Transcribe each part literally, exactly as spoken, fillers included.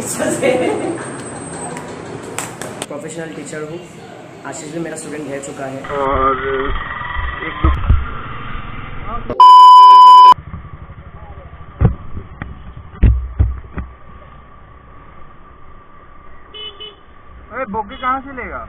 Teacher से professional teacher हूँ। आशीष भी मेरा स्टूडेंट रह चुका है और एक दो अरे बोके कहाँ से लेगा।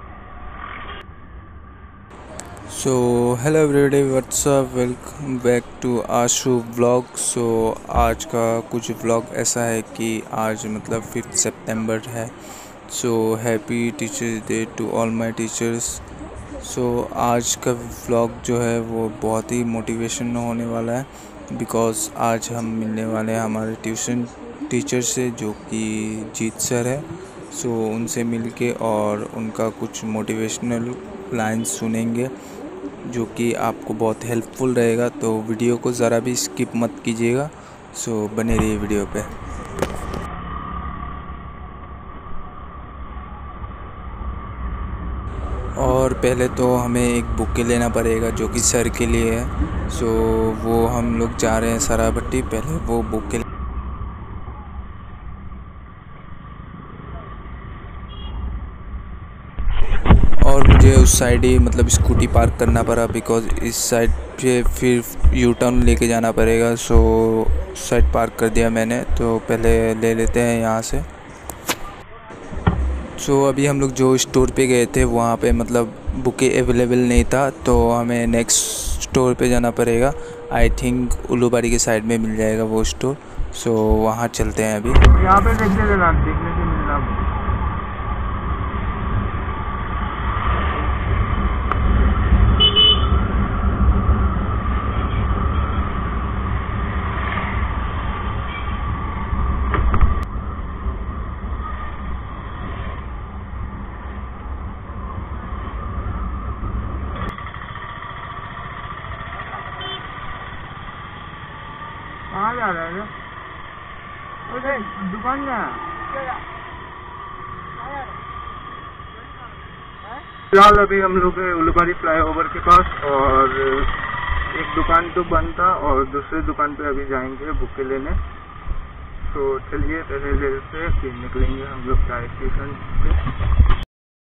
So hello everybody, what's up, welcome back to Ashu vlog. So आज का कुछ व्लॉग ऐसा है कि आज मतलब फिफ्थ सितंबर है। So happy teachers day to all my teachers. So आज का व्लॉग जो है वो बहुत ही मोटिवेशन होने वाला है, बिकॉज़ आज हम मिलने वाले हैं हमारे ट्यूशन टीचर से जो कि जीत सर है। सो so, उनसे मिलके और उनका कुछ मोटिवेशनल लाइन्स सुनेंगे जो कि आपको बहुत हेल्पफुल रहेगा। तो वीडियो को ज़रा भी स्किप मत कीजिएगा। सो so, बने रहिए वीडियो पे। और पहले तो हमें एक बुके लेना पड़ेगा जो कि सर के लिए है। सो so, वो हम लोग जा रहे हैं सराभट्टी, पहले वो बुके। और मुझे उस साइड ही मतलब स्कूटी पार्क करना पड़ा, बिकॉज़ इस साइड पे फिर यू टर्न लेके जाना पड़ेगा। सो साइड पार्क कर दिया मैंने, तो पहले ले लेते हैं यहाँ से। सो अभी हम लोग जो स्टोर पे गए थे वहाँ पे मतलब बुके अवेलेबल नहीं था, तो हमें नेक्स्ट स्टोर पे जाना पड़ेगा। आई थिंक उल्लूबाड़ी के साइड में मिल जाएगा वो स्टोर। सो वहाँ चलते हैं। अभी यहाँ पे देखने से देखने से मिलना। कहाँ जा रहा है? अरे दुकान जा। फिलहाल अभी हम लोग उल्लूबाड़ी फ्लाईओवर के पास, और एक दुकान तो बंद था और दूसरी दुकान पे अभी जाएंगे बुके लेने। तो चलिए पहले देर से फिर निकलेंगे हम लोग डायरेक्ट ट्यूशन से।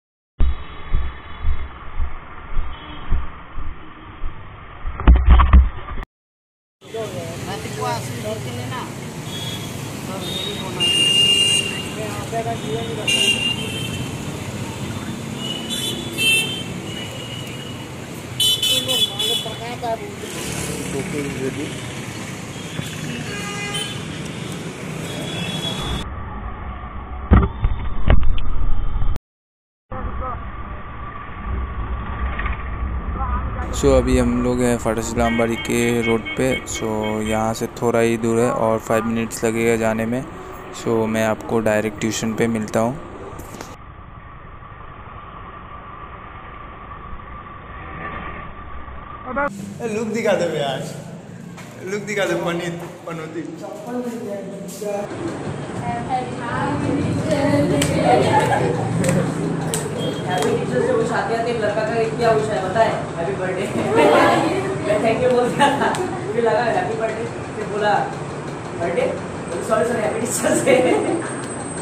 सो so, अभी हम लोग हैं फाटक के रोड पे। सो so, यहाँ से थोड़ा ही दूर है और फाइव मिनट्स लगेगा जाने में। सो so, मैं आपको डायरेक्ट ट्यूशन पे मिलता हूँ। लुक दिखा दे भाई, आज लुक दिखा दे। पनीत पनौती हैप्पी टीचर से उस आते आते एक लड़का का क्या उस है बताए हैप्पी बर्थडे। मैं थैंक यू बोल दिया था, फिर लगा हैप्पी बर्थडे, फिर बोला birthday, sorry sorry happy teacher से।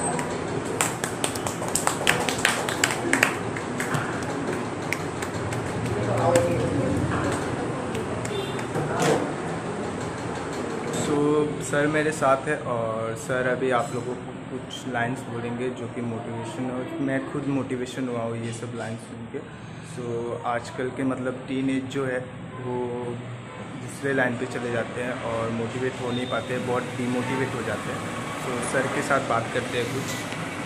तो सर मेरे साथ है और सर अभी आप लोगों को कुछ लाइंस बोलेंगे जो कि मोटिवेशन, और मैं खुद मोटिवेशन हुआ हूँ ये सब लाइंस सुन के। सो आजकल के मतलब टीन एज जो है वो दूसरे लाइन पे चले जाते हैं और मोटिवेट हो नहीं पाते, बहुत डीमोटिवेट हो जाते हैं। तो सर के साथ बात करते हैं कुछ।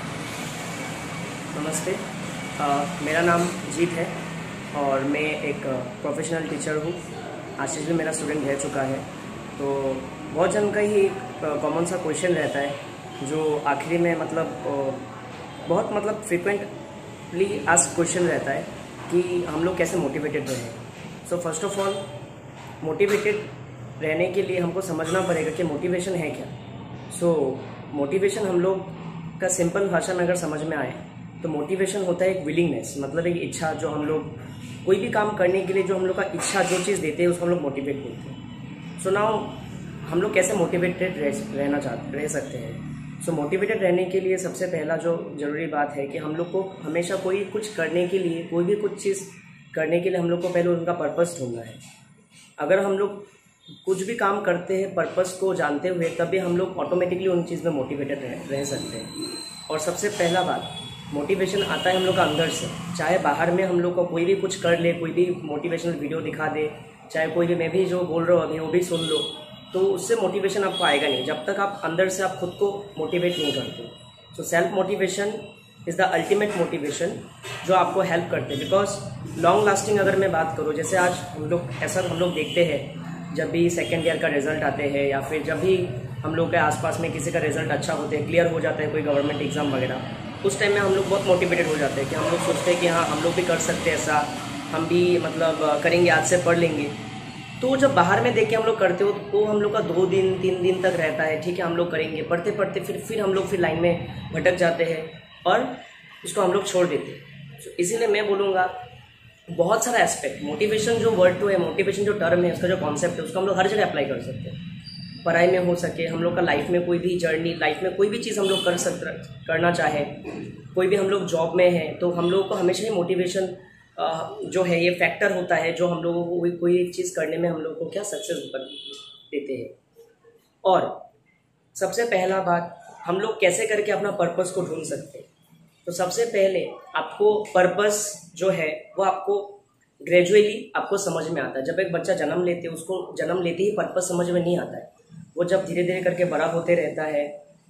नमस्ते, आ, मेरा नाम जीत है और मैं एक प्रोफेशनल टीचर हूँ। आशीष भी मेरा स्टूडेंट रह चुका है। तो बहुत जन का ही कॉमन सा क्वेश्चन रहता है जो आखिरी में मतलब बहुत मतलब फ्रिक्वेंटली आस्क क्वेश्चन रहता है कि हम लोग कैसे मोटिवेटेड रहें। So first of all motivated रहने के लिए हमको समझना पड़ेगा कि मोटिवेशन है क्या। सो so, मोटिवेशन हम लोग का सिंपल भाषा में अगर समझ में आए तो मोटिवेशन होता है एक विलिंगनेस, मतलब एक इच्छा, जो हम लोग कोई भी काम करने के लिए जो हम लोग का इच्छा जो चीज़ देते हैं उसको हम लोग मोटिवेट बोलते हैं। सो नाउ हम लोग कैसे मोटिवेटेड रह रहना चाहते रह सकते हैं। सो मोटिवेटेड रहने के लिए सबसे पहला जो ज़रूरी बात है कि हम लोग को हमेशा कोई कुछ करने के लिए, कोई भी कुछ चीज़ करने के लिए हम लोग को पहले उनका पर्पस ढूंढना है। अगर हम लोग कुछ भी काम करते हैं पर्पस को जानते हुए, तभी हम लोग ऑटोमेटिकली उन चीज़ में मोटिवेटेड रह, रह सकते हैं। और सबसे पहला बात, मोटिवेशन आता है हम लोग का अंदर से। चाहे बाहर में हम लोग को कोई भी कुछ कर ले, कोई भी मोटिवेशनल वीडियो दिखा दे, चाहे कोई भी, मैं भी जो बोल रहा हूँ अभी वो भी सुन लो, तो उससे मोटिवेशन आपको आएगा नहीं जब तक आप अंदर से आप खुद को मोटिवेट नहीं करते। So self motivation is the ultimate motivation जो आपको हेल्प करते हैं। बिकॉज लॉन्ग लास्टिंग अगर मैं बात करूँ, जैसे आज हम लोग ऐसा हम लोग देखते हैं जब भी सेकेंड ईयर का रिजल्ट आते हैं या फिर जब भी हम लोग के आसपास में किसी का रिजल्ट अच्छा होते हैं, क्लियर हो जाता है कोई गवर्नमेंट एग्जाम वगैरह, उस टाइम में हम लोग बहुत मोटिवेटेड हो जाते हैं कि हम लोग सोचते हैं कि हाँ हम लोग भी कर सकते हैं ऐसा, हम भी मतलब करेंगे, आज से पढ़ लेंगे। तो जब बाहर में देख के हम लोग करते हो तो हम लोग का दो दिन तीन दिन तक रहता है, ठीक है हम लोग करेंगे, पढ़ते पढ़ते फिर फिर हम लोग फिर लाइन में भटक जाते हैं और उसको हम लोग छोड़ देते हैं। तो इसीलिए मैं बोलूँगा बहुत सारा एस्पेक्ट, मोटिवेशन जो वर्ड टू है, मोटिवेशन जो टर्म है, उसका जो कॉन्सेप्ट है, उसको हम लोग हर जगह अप्लाई कर सकते हैं। पढ़ाई में हो सके, हम लोग का लाइफ में कोई भी जर्नी, लाइफ में कोई भी चीज़ हम लोग कर सकते करना चाहे, कोई भी हम लोग जॉब में हैं तो हम लोगों को हमेशा ही मोटिवेशन जो है ये फैक्टर होता है जो हम लोगों को कोई कोई एक चीज़ करने में हम लोग को क्या सक्सेस कर देते हैं। और सबसे पहला बात, हम लोग कैसे करके अपना पर्पस को ढूंढ सकते हैं। तो सबसे पहले आपको पर्पस जो है वो आपको ग्रेजुअली आपको समझ में आता है। जब एक बच्चा जन्म लेते है, उसको जन्म लेते ही पर्पस समझ में नहीं आता है। वो जब धीरे धीरे करके बड़ा होते रहता है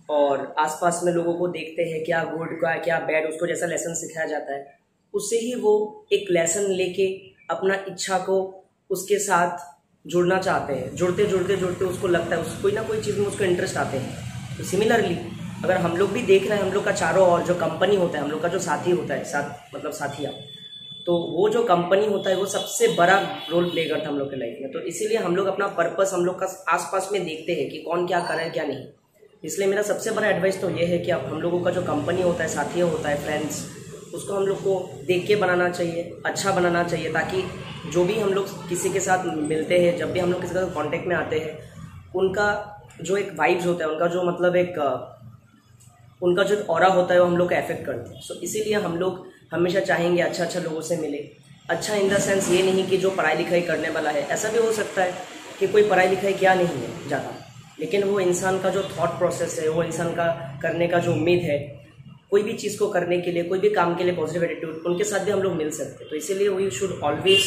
और आसपास में लोगों को देखते हैं क्या गुड का क्या बैड, उसको जैसा लेसन सिखाया जाता है उससे ही वो एक लेसन लेके अपना इच्छा को उसके साथ जुड़ना चाहते हैं। जुड़ते जुड़ते जुड़ते उसको लगता है उस कोई ना कोई चीज़ में उसको इंटरेस्ट आते हैं। तो सिमिलरली अगर हम लोग भी देख रहे हैं, हम लोग का चारों ओर जो कंपनी होता है, हम लोग का जो साथी होता है, साथ मतलब साथिया, तो वो जो कंपनी होता है वो सबसे बड़ा रोल प्ले करता है हम लोग के लाइफ में। तो इसीलिए हम लोग अपना पर्पस हम लोग का आसपास में देखते हैं कि कौन क्या कर रहा है क्या नहीं। इसलिए मेरा सबसे बड़ा एडवाइस तो ये है कि आप हम लोगों का जो कंपनी होता है, साथिया होता है, फ्रेंड्स, उसको हम लोग को देख के बनाना चाहिए, अच्छा बनाना चाहिए, ताकि जो भी हम लोग किसी के साथ मिलते हैं, जब भी हम लोग किसी के साथ कॉन्टेक्ट में आते हैं, उनका जो एक वाइब्स होता है, उनका जो मतलब एक उनका जो ऑरा होता है वो हम लोग का इफेक्ट करते हैं। सो इसीलिए हम लोग हमेशा चाहेंगे अच्छा अच्छा लोगों से मिले। अच्छा इन द सेंस ये नहीं कि जो पढ़ाई लिखाई करने वाला है, ऐसा भी हो सकता है कि कोई पढ़ाई लिखाई क्या नहीं है ज़्यादा, लेकिन वो इंसान का जो थॉट प्रोसेस है, वो इंसान का करने का जो उम्मीद है, कोई भी चीज़ को करने के लिए, कोई भी काम के लिए पॉजिटिव एटीट्यूड, उनके साथ भी हम लोग मिल सकते हैं। तो इसीलिए we should always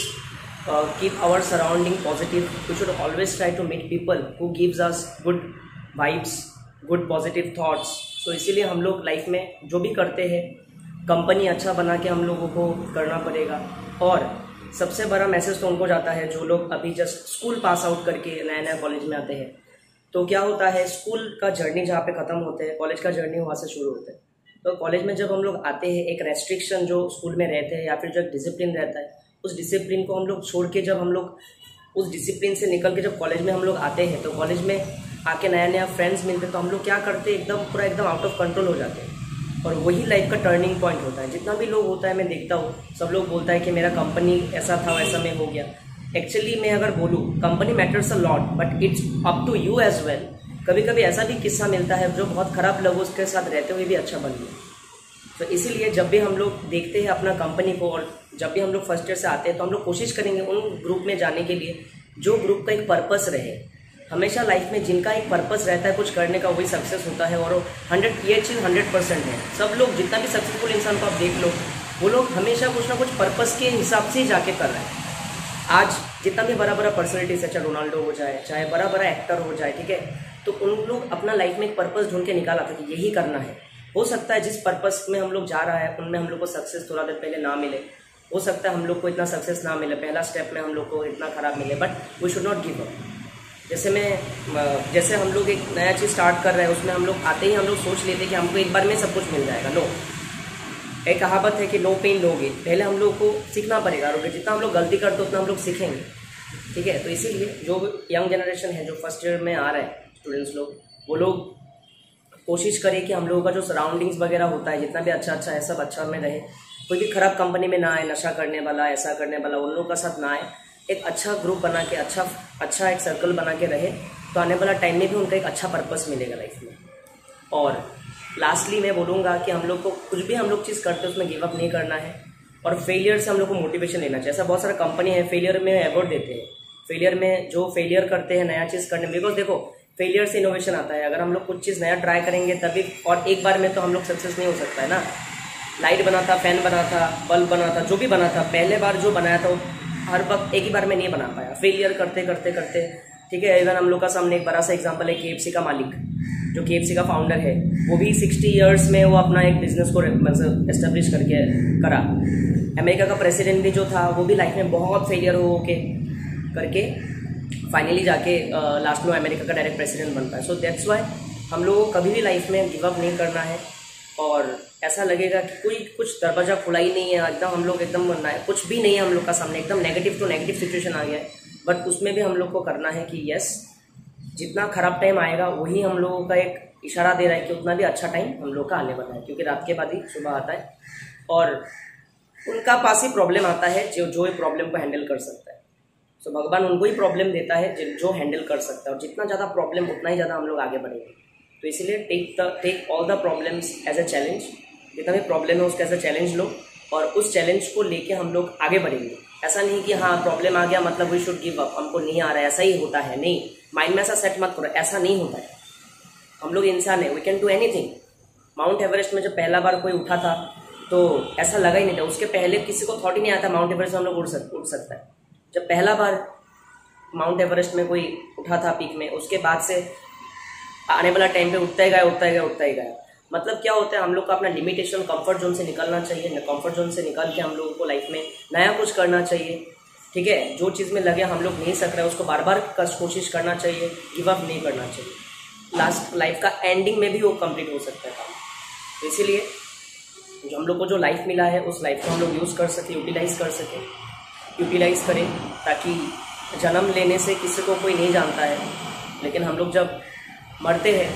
keep our surrounding positive. We should always try to meet people who gives us good vibes, good positive thoughts. तो इसीलिए हम लोग लाइफ में जो भी करते हैं, कंपनी अच्छा बना के हम लोगों को करना पड़ेगा। और सबसे बड़ा मैसेज तो उनको जाता है जो लोग अभी जस्ट स्कूल पास आउट करके नया नया कॉलेज में आते हैं। तो क्या होता है, स्कूल का जर्नी जहाँ पे ख़त्म होते हैं, कॉलेज का जर्नी वहाँ से शुरू होता है। तो कॉलेज में जब हम लोग आते हैं, एक रेस्ट्रिक्शन जो स्कूल में रहते हैं या फिर जो एक डिसिप्लिन रहता है, उस डिसिप्लिन को हम लोग छोड़ के जब हम लोग उस डिसिप्लिन से निकल के जब कॉलेज में हम लोग आते हैं, तो कॉलेज में आके नया नया फ्रेंड्स मिलते हैं, तो हम लोग क्या करते हैं, एकदम पूरा एकदम आउट ऑफ कंट्रोल हो जाते हैं। और वही लाइफ का टर्निंग पॉइंट होता है। जितना भी लोग होता है, मैं देखता हूँ सब लोग बोलता है कि मेरा कंपनी ऐसा था वैसा में हो गया। एक्चुअली मैं अगर बोलूँ, company matters a lot, but it's up to you as well. कभी कभी ऐसा भी किस्सा मिलता है जो बहुत खराब लोग उसके साथ रहते हुए भी अच्छा बन गया। तो इसीलिए जब भी हम लोग देखते हैं अपना कंपनी को, और जब भी हम लोग फर्स्ट ईयर से आते हैं, तो हम लोग कोशिश करेंगे उन ग्रुप में जाने के लिए जो ग्रुप का एक पर्पस रहे। हमेशा लाइफ में जिनका एक पर्पस रहता है कुछ करने का, वही सक्सेस होता है। और हंड्रेड ये चीज़ हंड्रेड परसेंट है। सब लोग, जितना भी सक्सेसफुल इंसान को आप देख लो, वो लोग हमेशा कुछ ना कुछ पर्पस के हिसाब से ही जाके कर रहे हैं। आज जितना भी बड़ा बड़ा पर्सनैलिटीज है, चाहे रोनाल्डो हो जाए, चाहे बड़ा बड़ा एक्टर हो जाए, ठीक है, तो उन लोग अपना लाइफ में एक पर्पस ढूंढ के निकाला था कि यही करना है। हो सकता है जिस पर्पस में हम लोग जा रहा है उनमें हम लोग को सक्सेस थोड़ा देर पहले ना मिले, हो सकता है हम लोग को इतना सक्सेस ना मिले, पहला स्टेप में हम लोग को इतना खराब मिले, but we should not give up. जैसे मैं जैसे हम लोग एक नया चीज़ स्टार्ट कर रहे हैं, उसमें हम लोग आते ही हम लोग सोच लेते हैं कि हमको एक बार में सब कुछ मिल जाएगा। नो, एक कहावत है कि नो पेन नो गेन। पहले हम लोग को सीखना पड़ेगा, और जितना हम लोग गलती करते उतना हम लोग सीखेंगे, ठीक है। तो इसीलिए जो यंग जनरेशन है, जो फर्स्ट ईयर में आ रहे हैं स्टूडेंट्स लोग, वो लोग कोशिश करें कि हम लोगों का जो सराउंडिंग्स वगैरह होता है, जितना भी अच्छा अच्छा है, सब अच्छा में रहे। कोई भी खराब कंपनी में ना आए, नशा करने वाला, ऐसा करने वाला, उन लोगों का साथ ना आए। एक अच्छा ग्रुप बना के, अच्छा अच्छा एक सर्कल बना के रहे, तो आने वाला टाइम में भी उनका एक अच्छा पर्पस मिलेगा लाइफ में। और लास्टली मैं बोलूँगा कि हम लोग को कुछ भी हम लोग चीज़ करते हैं उसमें गिव अप नहीं करना है, और फेलियर से हम लोग को मोटिवेशन लेना चाहिए। ऐसा बहुत सारा कंपनी है फेलियर में अवार्ड देते हैं, फेलियर में जो फेलियर करते हैं नया चीज़ करने में, बिकॉज देखो फेलियर से इनोवेशन आता है। अगर हम लोग कुछ चीज़ नया ट्राई करेंगे तभी, और एक बार में तो हम लोग सक्सेस नहीं हो सकता है ना। लाइट बना था, फैन बना था, बल्ब बना था, जो भी बना था, पहले बार जो बनाया था वो हर वक्त एक ही बार में नहीं बना पाया, फेलियर करते करते करते, ठीक है। इवन हम लोग का सामने एक बड़ा सा एग्जांपल है केएफसी का मालिक, जो केएफसी का फाउंडर है, वो भी सिक्सटी इयर्स में वो अपना एक बिजनेस को मतलब एस्टेब्लिश करके करा। अमेरिका का प्रेसिडेंट भी जो था वो भी लाइफ में बहुत फेलियर हो के करके फाइनली जाके लास्ट में अमेरिका का डायरेक्ट प्रेसिडेंट बनता है। सो दैट्स वाई हम लोगों को कभी भी लाइफ में गिव अप नहीं करना है, और ऐसा लगेगा कि कोई कुछ दरवाजा खुला ही नहीं है, एकदम हम लोग एकदम कुछ भी नहीं है हम लोग का सामने, एकदम नेगेटिव टू नेगेटिव सिचुएशन आ गया है, बट उसमें भी हम लोग को करना है कि यस, जितना खराब टाइम आएगा वही हम लोगों का एक इशारा दे रहा है कि उतना भी अच्छा टाइम हम लोग का आने वाला है, क्योंकि रात के बाद ही सुबह आता है, और उनका पास ही प्रॉब्लम आता है जो जो प्रॉब्लम को हैंडल कर सकता है। सो so, भगवान उनको ही प्रॉब्लम देता है जो हैंडल कर सकता है, और जितना ज़्यादा प्रॉब्लम उतना ही ज़्यादा हम लोग आगे बढ़ेंगे। तो इसीलिए take the take all the problems as a challenge, जितना भी प्रॉब्लम है उसको एज अ चैलेंज लो, और उस चैलेंज को लेके हम लोग आगे बढ़ेंगे। ऐसा नहीं कि हाँ प्रॉब्लम आ गया मतलब वी शुड गिव अप, हमको नहीं आ रहा है, ऐसा ही होता है, नहीं, माइंड में ऐसा सेट मत करो, ऐसा नहीं होता है। हम लोग इंसान है, we can do anything. Mount Everest में जब पहला बार कोई उठा था तो ऐसा लगा ही नहीं था, उसके पहले किसी को थॉट ही नहीं आता माउंट एवरेस्ट में हम लोग उड़ सक उड़ सकता है। जब पहला बार माउंट एवरेस्ट में कोई उठा था पीक में, उसके बाद से आने वाला टाइम पे उठता ही गया उठता ही गया उठता ही गया। मतलब क्या होता है, हम लोग को अपना लिमिटेशन कंफर्ट जोन से निकलना चाहिए, कंफर्ट जोन से निकल के हम लोगों को लाइफ में नया कुछ करना चाहिए, ठीक है। जो चीज़ में लगे हम लोग नहीं सक रहे उसको बार बार कोशिश करना चाहिए, गिव अप नहीं करना चाहिए। लास्ट लाइफ का एंडिंग में भी वो कंप्लीट हो सकता है काम। तो इसीलिए जो हम लोग को जो लाइफ मिला है उस लाइफ को हम लोग यूज़ कर सकें, यूटिलाइज कर सकें, यूटिलाइज करें, ताकि जन्म लेने से किसी को कोई नहीं जानता है, लेकिन हम लोग जब मरते हैं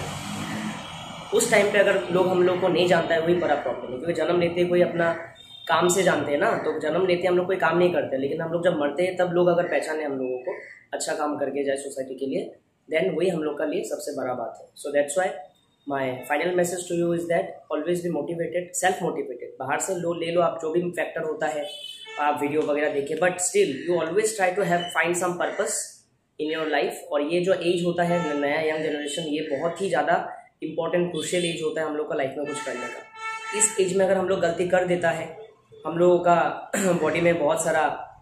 उस टाइम पे अगर लोग हम लोग को नहीं जानता है वही बड़ा प्रॉब्लम है। क्योंकि जन्म लेते कोई अपना काम से जानते हैं ना, तो जन्म लेते हम लोग कोई काम नहीं करते, लेकिन हम लोग जब मरते हैं तब लोग अगर पहचाने हम लोगों को अच्छा काम करके जाए सोसाइटी के लिए, देन वही हम लोग का लिए सबसे बड़ा बात है। So that's why my final message to you is that always be motivated, self motivated. बाहर से लो ले लो आप, जो भी फैक्टर होता है आप वीडियो वगैरह देखिए, but still you always try to have find some purpose in your life. और ये जो एज होता है नया यंग जनरेशन, ये बहुत ही ज़्यादा इंपॉर्टेंट क्रूशियल एज होता है हम लोग का लाइफ में कुछ करने का। इस एज में अगर हम लोग गलती कर देता है, हम लोगों का बॉडी में बहुत सारा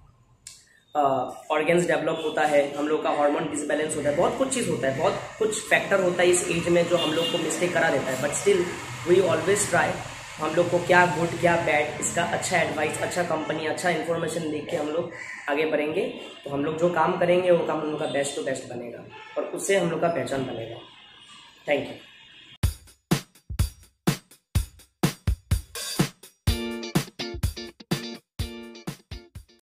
ऑर्गेन्स डेवलप होता है, हम लोग का हार्मोन डिसबैलेंस होता है, बहुत कुछ चीज़ होता है, बहुत कुछ फैक्टर होता है इस एज में जो हम लोग को मिस्टेक करा देता है। But still we always try, हम लोग को क्या गुड क्या बैड इसका अच्छा एडवाइस, अच्छा कंपनी, अच्छा इन्फॉर्मेशन देख के हम लोग आगे बढ़ेंगे। तो हम लोग जो काम करेंगे वो काम हम लोग का बेस्ट टू बेस्ट बनेगा, और उससे हम लोग का पहचान बनेगा। Thank you.